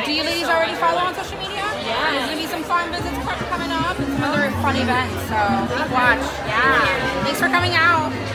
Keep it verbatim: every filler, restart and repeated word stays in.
do you ladies already follow on social media? Yeah. There's going to be some fun visits coming up and some other fun events, so watch. Yeah. Thanks for coming out.